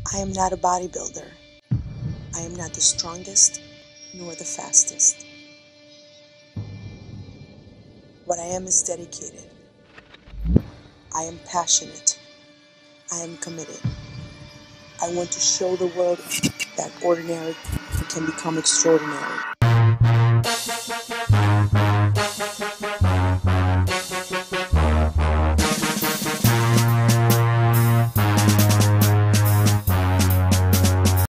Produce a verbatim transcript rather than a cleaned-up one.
I am not a bodybuilder. I am not the strongest nor the fastest. What I am is dedicated. I am passionate. I am committed. I want to show the world that ordinary can become extraordinary.